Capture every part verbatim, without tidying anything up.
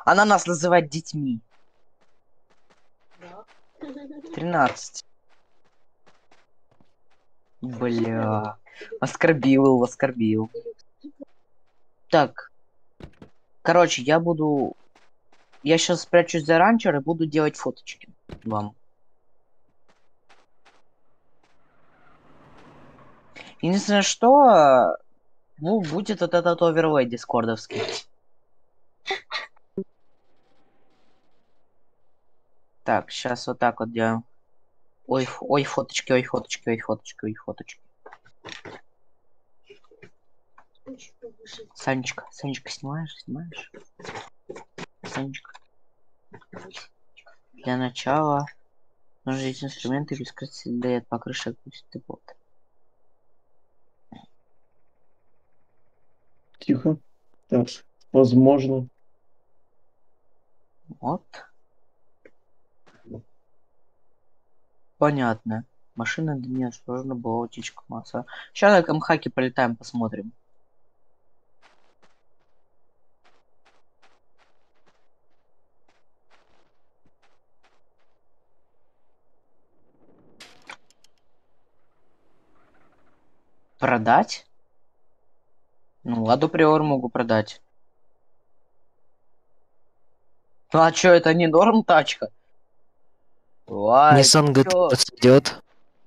Она нас называет детьми. тринадцать. Бля. Оскорбил его, оскорбил. Так. Короче, я буду... Я сейчас спрячусь за ранчер и буду делать фоточки вам. Единственное, что... Ну, будет вот этот оверлей дискордовский. Так, сейчас вот так вот делаем. Ой, ф... ой, фоточки, ой, фоточки, ой, фоточки, ой, фоточки. Санечка, Санечка, снимаешь, снимаешь? Санечка. Для начала нужно здесь инструменты без красоты дает покрышек, пусть ты вот. Тихо. Так, возможно. Вот. Понятно. Машина да нет, сложно была утечка масса. Сейчас на МХАКе полетаем, посмотрим. Продать? Ну, ладу приор могу продать. Ну, а чё, это не норм тачка? Ой, Nissan чё? джи ти ар идет.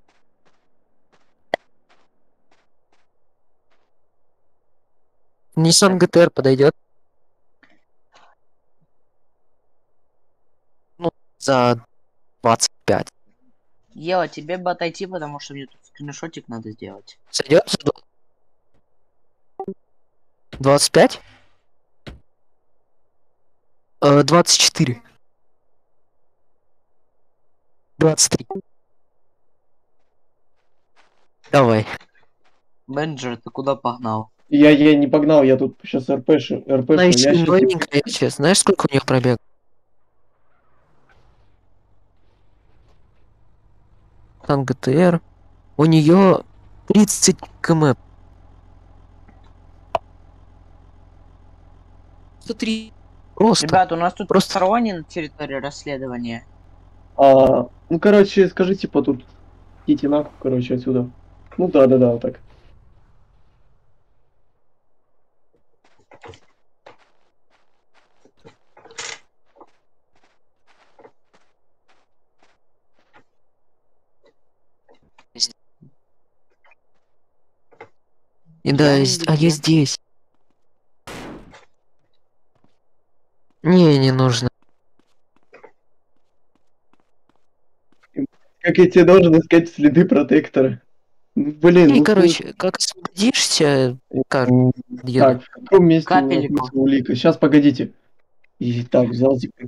Nissan джи ти ар подойдет. Ну, за двадцать пять. Ева, тебе бы отойти, потому что мне тут скриншотик надо сделать. Сойдет? двадцать пять? Э, двадцать четыре. двадцать три. Давай. Бенджер, ты куда погнал? Я, я не погнал, я тут сейчас РПшу. РПшу. Она еще Я и сейчас... новенькая, сейчас. Знаешь, сколько у нее пробег? Nissan джи ти ар. У нее тридцать км. сто три. Просто. Ребят, у нас тут Просто. посторонние на территории расследования. А, ну, короче, скажи, типа, тут идите нахуй, короче, отсюда. Ну, да-да-да, вот так. И да, Я з- а я нигде. здесь. Не, не нужно. Как я тебе должен искать следы протектора? Ну, блин, И, ну, короче, как освободишься, как м, еду. так, в каком месте у нас Капельку. находится улика? Сейчас, погодите. И так, взял типа.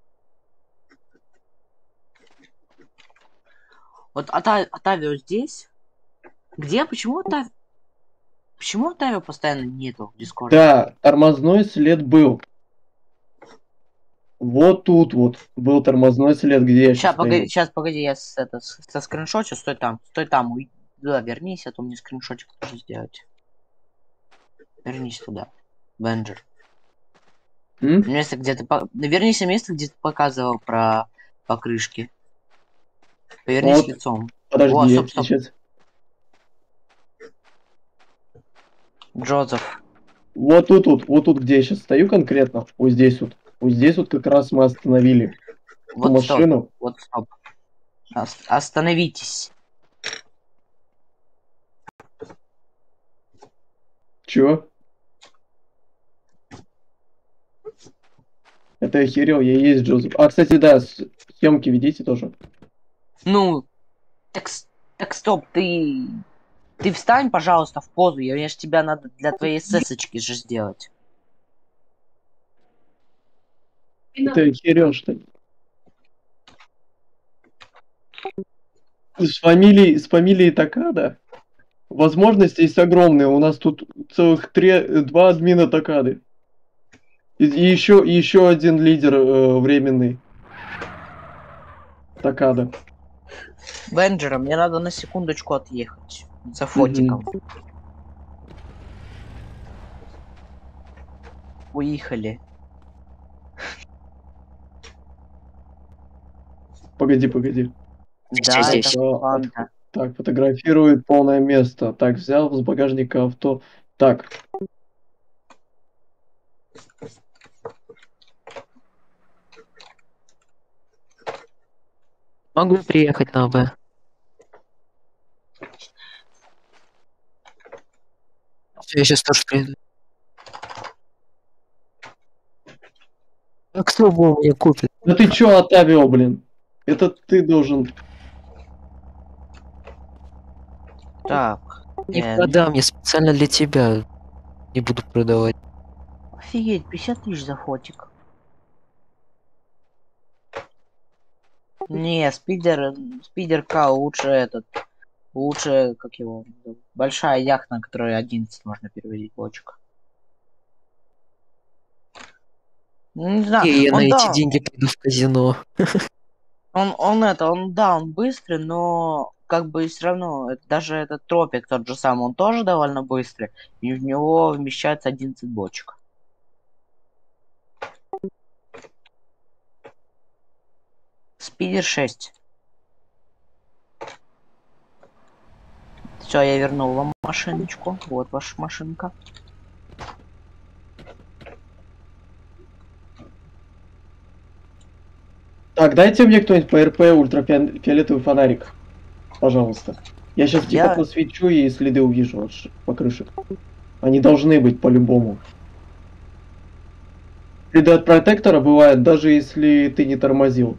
Вот Ата- Атавио здесь? Где? Почему Атавио? Почему Атавио постоянно нету в Дискорде? Да, тормозной след был. Вот тут вот был тормозной след, где я Сейчас, сейчас погоди, стою. сейчас, погоди, я с, это, с- со скриншотчу, стой там, стой там, уй- да, вернись, а то мне скриншотик тоже сделать. Вернись туда, Бенджер. М? Место, где ты... по- Вернись на место, где ты показывал про покрышки. Повернись Вот, лицом. подожди, О, я стоп, стоп. сейчас. Джозеф. Вот тут вот, вот тут, где я сейчас стою конкретно, вот здесь вот. Вот здесь вот как раз мы остановили ту Вот стоп. машину. Вот стоп. Ос- Остановитесь. Чё? Это я охерел, я и есть Джозеф. А, кстати, да, с- съемки ведите тоже. Ну, так, с- так стоп, ты... Ты встань, пожалуйста, в позу. Я, мне ж тебя надо для твоей эсэсочки же сделать. Это охерел, что ли? С фамилией, с фамилией Такада возможности есть огромные. У нас тут целых три, два админа Такады. И, и еще, и еще один лидер э, временный. Такада. Бенджера, мне надо на секундочку отъехать. За фотиком. Мгм. Уехали. Погоди, погоди. Да, здесь. это А, фанта. Так, фотографирует полное место. Так, взял с багажника авто. Так, Могу приехать на Б. Всё, я сейчас тоже приеду. А кто бы мне купит? да ты чё, Отавио, блин? Это ты должен... Так. Не э, продам, я специально для тебя не буду продавать. Офигеть, пятьдесят тысяч за фотик. Не, спидер, спидер К лучше этот. Лучше, как его, большая яхта, на которой одиннадцать можно перевозить бочек. Ну, не знаю, И я на он эти да, деньги пойду в казино. он, он это, он да, он быстрый, но как бы все равно, это- даже этот тропик тот же самый, он тоже довольно быстрый, и в него вмещается одиннадцать бочек. Спидер шесть. Все, я вернул вам машиночку. Вот ваша машинка. Так, дайте мне кто-нибудь по РП ультрафиолетовый фонарик. Пожалуйста. Я сейчас типа Я, посвечу и следы увижу от ш- покрышек. Они должны быть по-любому. Следы от протектора бывают, даже если ты не тормозил.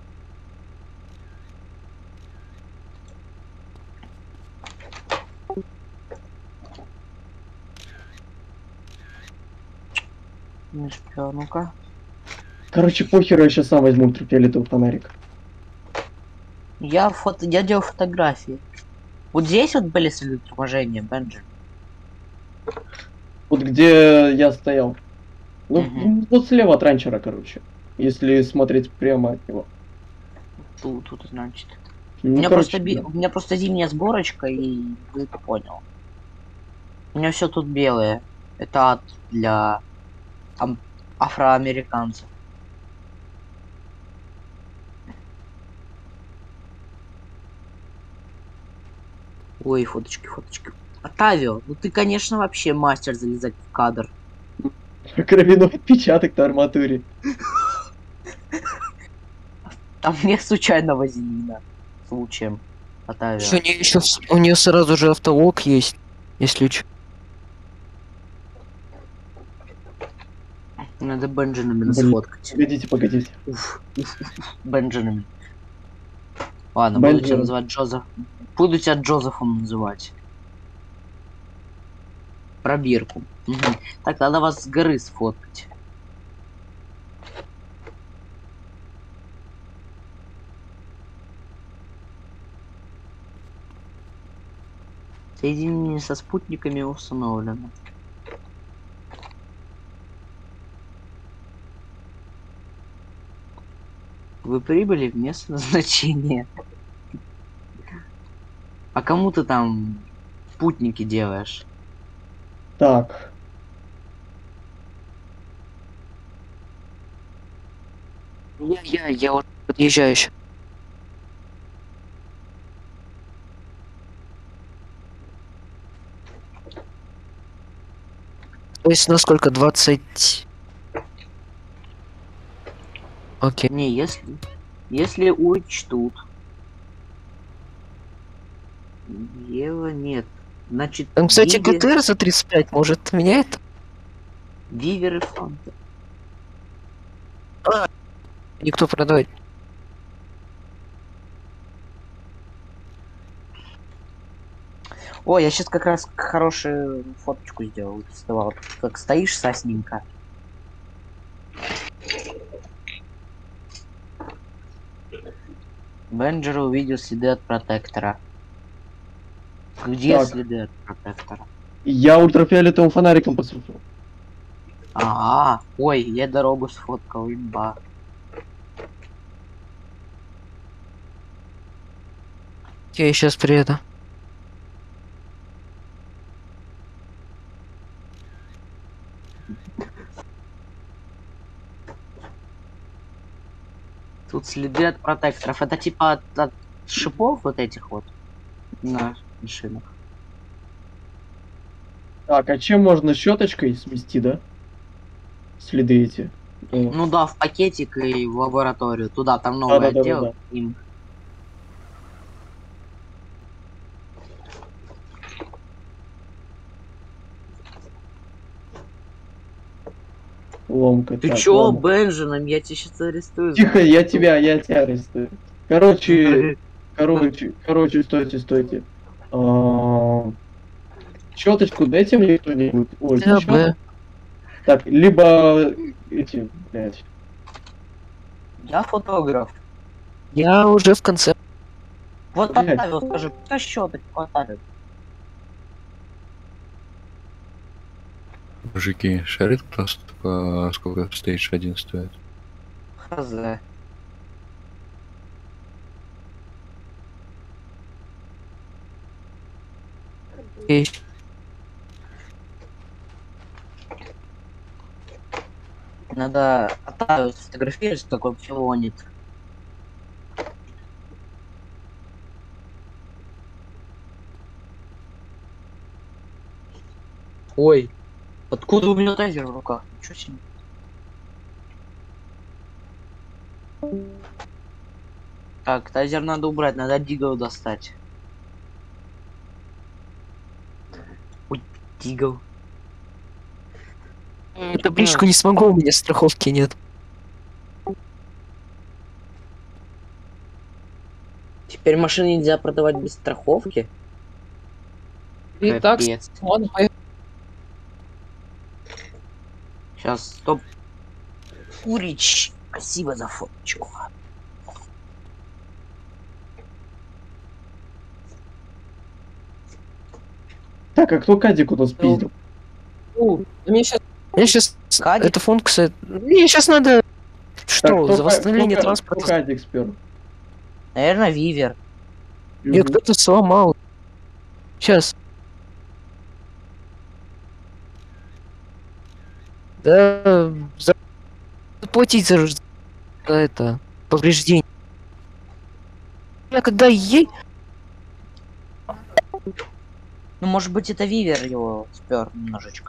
не успел, ну-ка. Короче, похер, я сейчас сам возьму ультрафиолетовый фонарик. Я фото, я делал фотографии. Вот здесь вот были следы торможения, Бенджамин. Вот где я стоял. Ну, Мгм. м, вот слева от ранчера, короче. Если смотреть прямо от него. Тут, тут, значит. У Ну, меня просто короче, би- да. у меня просто зимняя сборочка, и ты это понял. У меня все тут белое. Это ад для ам- афроамериканцев. Ой, фоточки, фоточки. Отавио, ну ты, конечно, вообще мастер залезать в кадр. Кровяной отпечаток на арматуре. Там нет случайно вазелина. Случаем. Что, у Отавио. нее еще у нее сразу же автолог есть, если чё. Надо Бенджамина Блин, сфоткать. погодите, погодите. Уф, уф, уф, уф. Бенджамин. Ладно, буду тебя Бенджи, называть Джозеф. Буду тебя Джозефом называть. Пробирку. Мгм. Так, надо вас с горы сфоткать. Соединение со спутниками установлено. Вы прибыли в место назначения. А кому ты там спутники делаешь? так. Я, я, я уже подъезжаю еще. То есть насколько? двадцать. Окей. Не, если... Если учтут. Ева нет. Значит, Там, кстати, Виви... ГТР за тридцать пять может меняет? Вивер и Фанта. Никто продавать. О, я сейчас как раз хорошую фоточку сделал. Доставал. Как стоишь сосненько. Бенджер увидел следы от протектора. Где Так, следы от протектора? я ультрафиолетовым фонариком посветил. А, ой, я дорогу сфоткал, имба. Я сейчас приеду. Тут следы от протекторов. Это типа от, от шипов вот этих вот на машинах. Так, а чем можно щеточкой смести, да? Следы эти. О, Ну да, в пакетик и в лабораторию. Туда, там новый отдел. да-да-да-да-да. Им. Ломка. Ты Так, чё, ладно. Бенджином? Я тебя сейчас арестую. Тихо, я тебя, я тебя арестую. Короче, короче, короче, стойте, стойте. А, щеточку дайте мне кто-нибудь. Ой, Да, щет- Б. Так, либо эти, блядь. Я фотограф. Я уже в конце. Вот Блядь. оставил, скажи, кто щеточку оставил? Мужики, шарит просто по сколько стейдж один стоит? Хз. И Надо оставил сфотографировать, как он филонит. Ой, откуда у меня тайзер в руках? Ничего себе. Так, тайзер надо убрать, надо дигл достать. Ой, дигл. м, табличку не смогу, у меня страховки нет. Теперь машины нельзя продавать без страховки? Итак, Капец. ладно, поехали. Сейчас, стоп. Урич, спасибо за фоточку. Так, а кто Кадик у нас пиздил? Ну, мне сейчас... Мне сейчас... Кадик? Эта функция... Мне сейчас надо... Так, Что, кто за Ка- восстановление кто Ка- транспорта? кто Кадик спер? Наверное, Вивер. Ее Мгм. кто-то сломал. Сейчас. Да... за- Заплатить за, за это... Повреждение. Я когда ей... Ну, может быть, это Вивер его спер немножечко.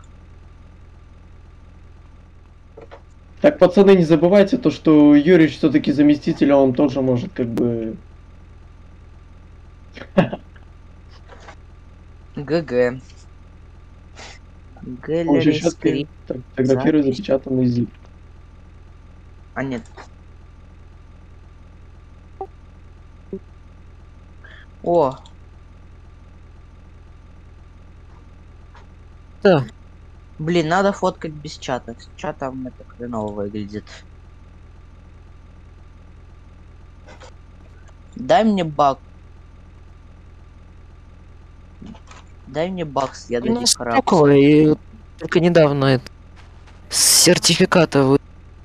Так, пацаны, не забывайте то, что Юрий все-таки заместитель, а он тоже может как бы... ГГ. Он же Гэллери сейчас скрипт. фотографирует запись. запечатанный зип. А нет. О, Да. блин, надо фоткать без чата. С чатом это хреново выглядит. Дай мне баг. Дай мне багс, я У нас дадих раб. стекла, и вот только недавно это... С сертификата вы...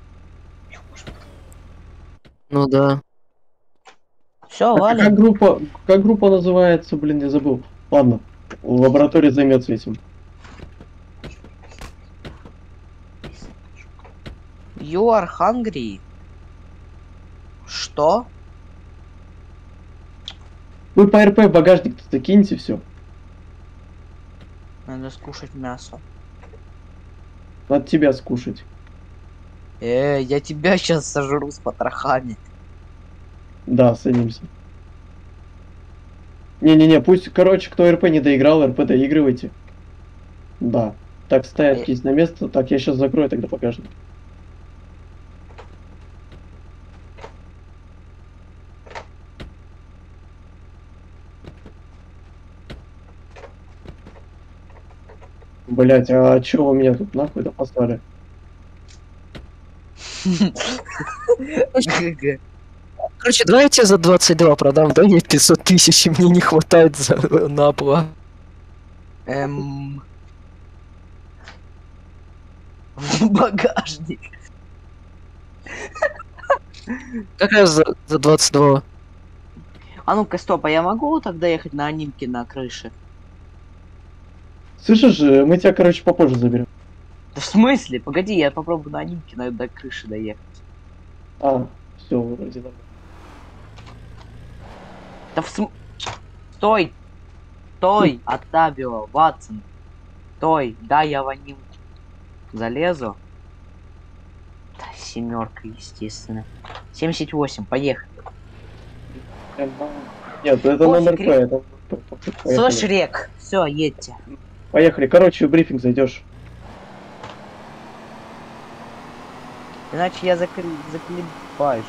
Ну да. Все, Так, а как валим. группа, как группа называется, блин, я забыл. Ладно, лаборатория займется этим. You are hungry. Что? Вы по РП в багажник-то закиньте все. Надо скушать мясо. Надо тебя скушать. Э, я тебя сейчас сожру с потрохами. Да, садимся. Не-не-не, пусть, короче, кто РП не доиграл, РП доигрывайте. Да. Так, ставят кисть на место. Так, я сейчас закрою тогда багажник. Блять, а чё вы меня тут нахуй да послали? ГГ. Короче, давай я тебе за двадцать два продам, дай мне пятьсот тысяч, и мне не хватает за, на оплату. Эм... В багажник. Как раз за, за двадцать два. А ну-ка, стоп, а я могу тогда ехать на анимке на крыше? Слышишь, э, мы тебя, короче, попозже заберем. Да в смысле? Погоди, я попробую на анимке на до крыши доехать. А, Все, вроде нормально. Да в см... Стой! Стой! Оттабило, Ватсон. Стой, да, я ванил. Залезу. Да, семерка, естественно. семьдесят восемь, поехали. Нет, это Пофиг, номер П, Рик. это номер П. Слышь, Поехали. Рек, все, едьте. Поехали. Короче, в брифинг зайдешь. Иначе я закли... заклебаюсь.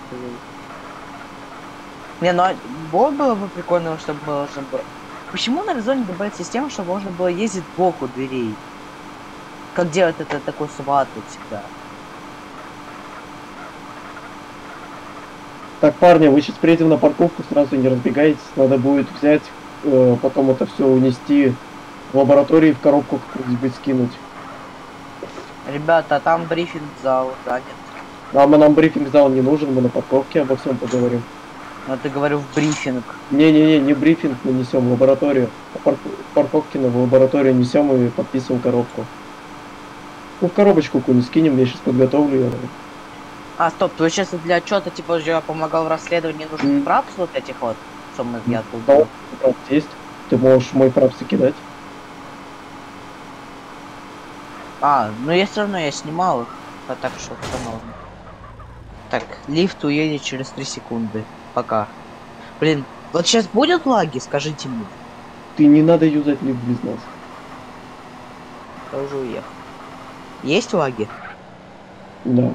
Не, ну а было было бы прикольно, чтобы можно было... Почему на Резоне добавить систему, чтобы можно было ездить сбоку дверей? Как делать это такой сват вот всегда? Так, парни, вы сейчас приедем на парковку, сразу не разбегайтесь. Надо будет взять, э, потом это все унести в лаборатории, в коробку какую-нибудь скинуть. Ребята, а там брифинг зал занят. Нам, нам брифинг-зал не нужен, мы на парковке обо всем поговорим. Но ты говорю в брифинг. Не-не-не, не брифинг мы несем в лабораторию. А пар парковки на в лабораторию несем и подписываем коробку. Ну, в коробочку какую-нибудь скинем, я сейчас подготовлю ее. А, стоп, ты сейчас для отчета, типа, я помогал в расследовании, нужен Мгм. прапс вот этих вот, что мы я тут Да, делал? прапс есть. Ты можешь мой прапс кидать. А, ну я все равно я снимал их, а так что все норм. Так, лифт уедет через три секунды. Пока. Блин, вот сейчас будет лаги, скажите мне. Ты не надо юзать лифт без нас. Я уже уехал. Есть лаги? Да.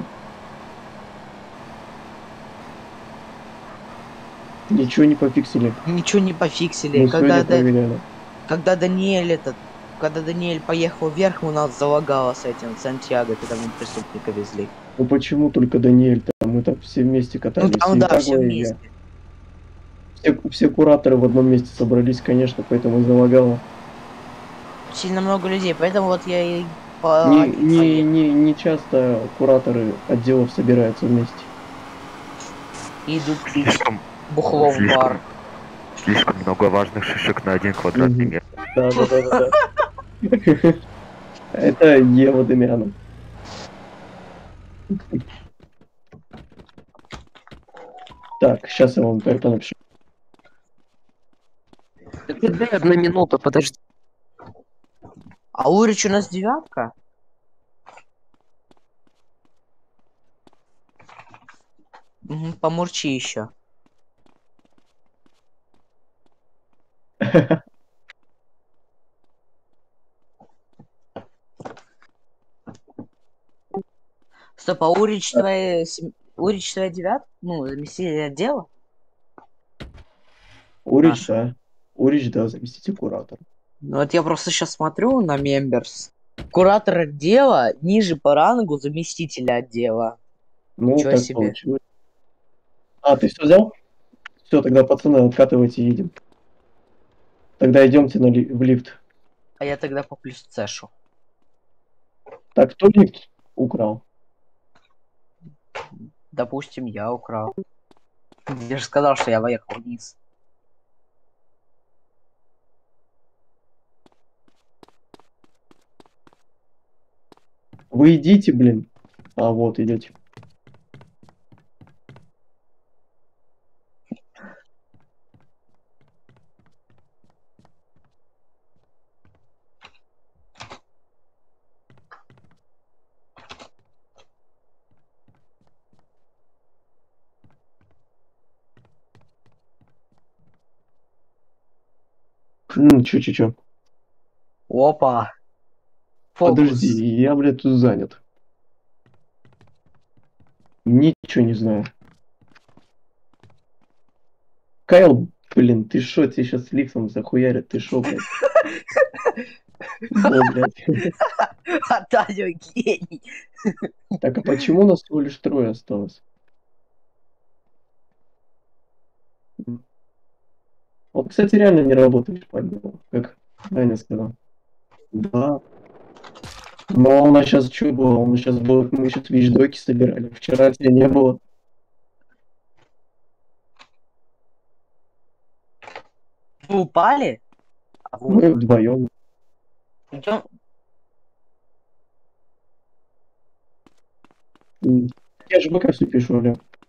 Ничего не пофиксили. Ничего не пофиксили. Мы Когда, сегодня да, проверяли. когда Даниэль этот, когда Даниэль поехал вверх, у нас залагало с этим Сантьяго, когда мы преступника везли. Ну почему только Даниэль-то? Мы там все вместе Ну катались. там и да, все Пагло, и я. вместе. Все, все кураторы в одном месте собрались, конечно, поэтому и залагало. Сильно много людей, поэтому вот я и по... Не, один не, поехал. не, не часто кураторы отделов собираются вместе. И идут пить Слишком, бухло в слишком, бар. слишком много важных шишек на один квадратный Мгм. метр. Да, да, да, да, да. Это Ева Демьянов. Так, сейчас я вам это напишу. Так ты дай одну минуту, подожди. А Урич у нас девятка? Угу, помурчи еще. Стоп, а Урич твоя... сем- Урич твоя девятка? Ну, заместитель отдела? Урич, Наша. да. Урич, да, заместитель куратора. Ну вот я просто сейчас смотрю на мемберс. Куратор отдела ниже по рангу заместителя отдела. Ну, Ничего так себе. получилось. А, ты все взял? Все, тогда, пацаны, откатывайте, едем. Тогда идемте на ли- в лифт. А я тогда по плюс цешу. Так, кто лифт украл? Допустим, я украл. Я же сказал, что я поехал вниз. Вы идите, блин. А, вот, идете. М, чё, чё, чё. Опа. Подожди, Фокус. я, блядь, тут занят. Ничего не знаю. Кайл, блин, ты шо, тебе сейчас лифтом захуярят, ты шо, блядь? Во, блядь. А Таня гений. Так, а почему нас всего лишь трое осталось? М. Вот, кстати, реально не работаешь, по-моему, как Аня сказала. Да. Но у нас сейчас что было? У нас сейчас было, мы сейчас вещдоки собирали. Вчера тебя не было. Вы упали? А вот. Мы вдвоем. Идем. М. Я же бэка все пишу, Оля.